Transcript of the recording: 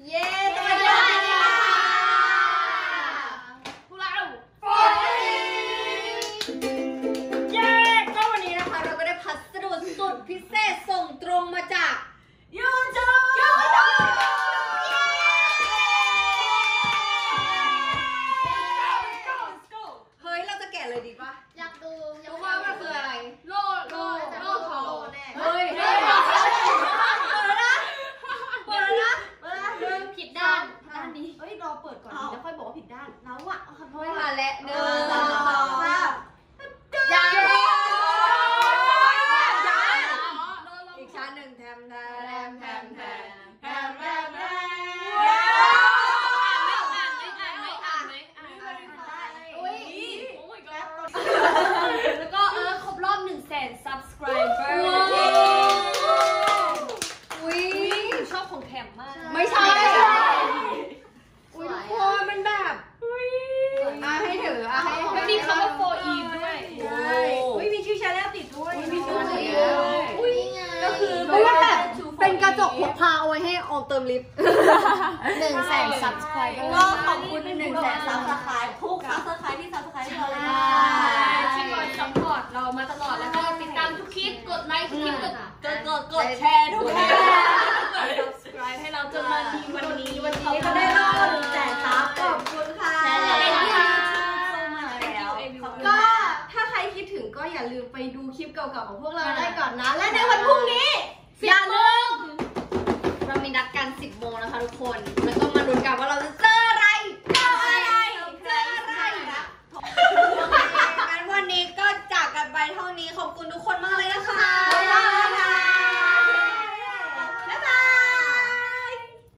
เย้สวัสดีค่ะพวกเราเย้ก็วันนี้นะคะเราก็ได้พัสดุสุดพิเศษส่งตรงมาจากยูทูบเฮ้ยเราจะแกะเลยดีป่ะอยากดูรู้ว่ามันคืออะไรโล่ทองเฮ้ยผิดด้านนี้เฮ้ยรอเปิดก่อนแล้วค่อยบอกว่าผิดด้านแล้วอ่ะขอโทษค่ะและ1 2 3อีกชั้นหนึ่งแทมแล้วก็ครบรอบ100,000 subscriber ชอบของแถมมากไม่ใช่ทุกคนมันแบบให้ถือให้มีคำว่า for Eve ด้วยมีชื่อชาแนลติดด้วยมีชื่อก็คือเพราะว่าแบบเป็นกระจกพกพาเอาไว้ให้ออมเติมลิฟต์ 100,000 subscriber ก็ขอบคุณ100,000 subscribe ทุก subscribe ที่ subscribe เราเลยที่คอยซัพพอร์ตเรามาตลอดแล้วก็ติดตามทุกคลิปกดไลค์ทุกคลิปกดแชร์ทุกคลิป subscribe ให้เราจนมาทีวันนี้ก็ได้รอบ100,000 ซับขอบคุณค่ะก็ถ้าใครคิดถึงก็อย่าลืมไปดูคลิปเก่าๆของพวกเราได้ก่อนนะและในวันพรุ่งนี้อย่าลืมเรามีนัดกัน10 โมงนะคะทุกคนแล้วก็